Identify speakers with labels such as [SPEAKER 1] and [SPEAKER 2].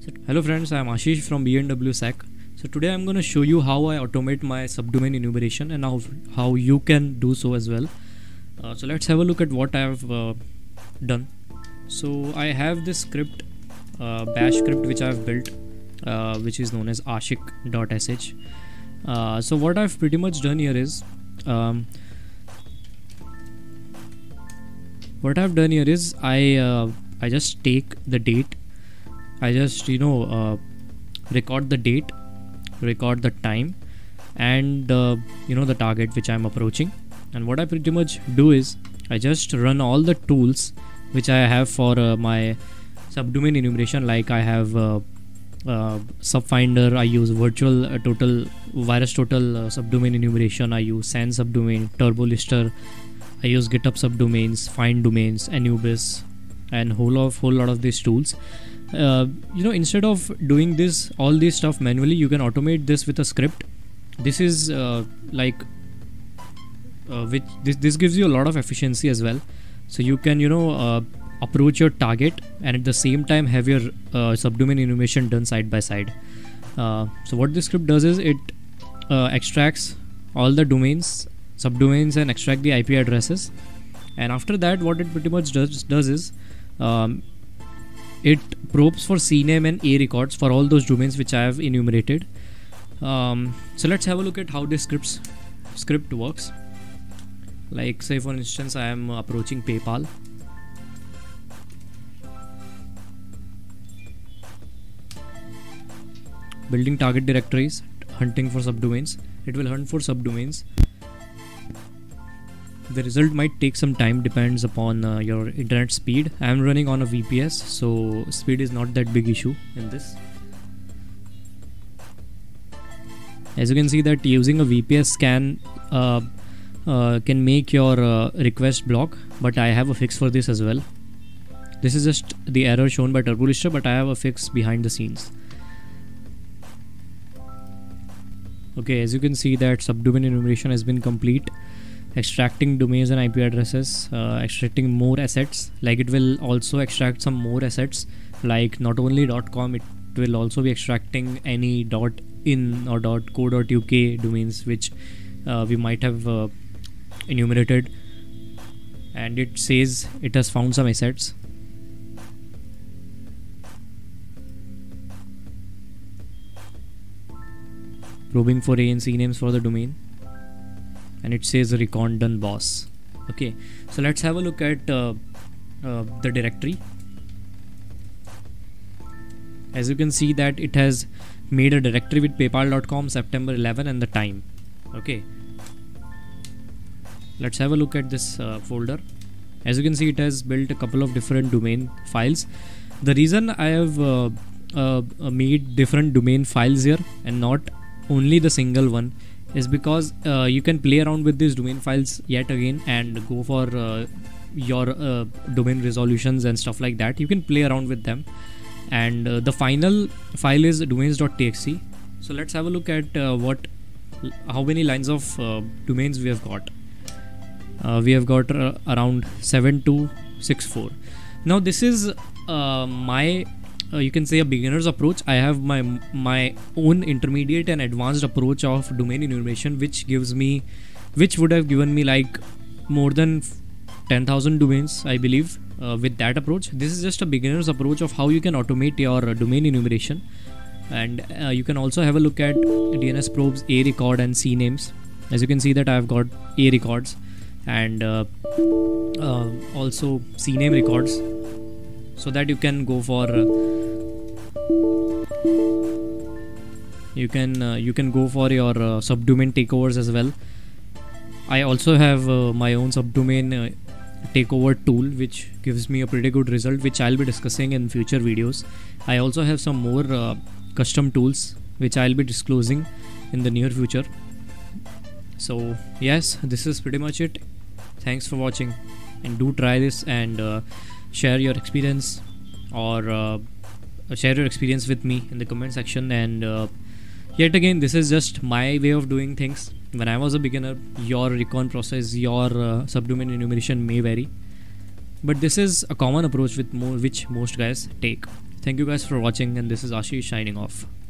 [SPEAKER 1] Hello friends, I am Ashish from BNW SEC. So today I'm going to show you how I automate my subdomain enumeration and how you can do so as well. So let's have a look at what I have done. So I have this script, bash script which I have built, which is known as ashik.sh. So what I've pretty much done here is, I just take the date. I just record the date, record the time, and the target which I'm approaching. And what I pretty much do is I just run all the tools which I have for my subdomain enumeration. Like I have Subfinder, I use virtual total virus total subdomain enumeration, I use SAN subdomain, TurboLister, I use GitHub subdomains, Find Domains, Anubis, and whole lot of these tools. Instead of doing all this stuff manually, you can automate this with a script. This is this gives you a lot of efficiency as well. So you can approach your target and at the same time have your subdomain enumeration done side by side. So what this script does is it extracts all the domains, subdomains, and extract the IP addresses. And after that, what it pretty much does is it probes for CNAME and A records for all those domains which I have enumerated. So let's have a look at how this script works. Like, say for instance, I am approaching PayPal. Building target directories, hunting for subdomains. It will hunt for subdomains. The result might take some time, depends upon your internet speed. I am running on a VPS, so speed is not that big issue in this. As you can see that using a VPS can make your request block, but I have a fix for this as well. This is just the error shown by TurboLister, but I have a fix behind the scenes. Okay, as you can see that subdomain enumeration has been complete. Extracting domains and IP addresses, extracting more assets. Like it will also extract some more assets, like not only .com, it will also be extracting any .in or .co.uk domains which we might have enumerated. And it says it has found some assets. Probing for A and C names for the domain. And it says recon done boss. Okay, so let's have a look at the directory. As you can see that it has made a directory with paypal.com, September 11, and the time. Okay, let's have a look at this folder. As you can see, it has built a couple of different domain files. The reason I have made different domain files here and not only the single one is because you can play around with these domain files yet again and go for your domain resolutions and stuff like that. You can play around with them, and the final file is domains.txt. So let's have a look at how many lines of domains we have got. We have got around 7264. Now this is my you can say a beginner's approach. I have my own intermediate and advanced approach of domain enumeration, which would have given me like more than 10,000 domains, I believe, with that approach. This is just a beginner's approach of how you can automate your domain enumeration. And you can also have a look at DNS probes, A record, and C names. As you can see that I have got A records and also C name records, so that you can go for you can go for your subdomain takeovers as well. I also have my own subdomain takeover tool, which gives me a pretty good result, which I'll be discussing in future videos. I also have some more custom tools which I'll be disclosing in the near future. So yes, this is pretty much it. Thanks for watching, and do try this and share your experience or share your experience with me in the comment section. And yet again, this is just my way of doing things. When I was a beginner, your recon process, your subdomain enumeration may vary, but this is a common approach which most guys take. Thank you guys for watching, and this is Ashish signing off.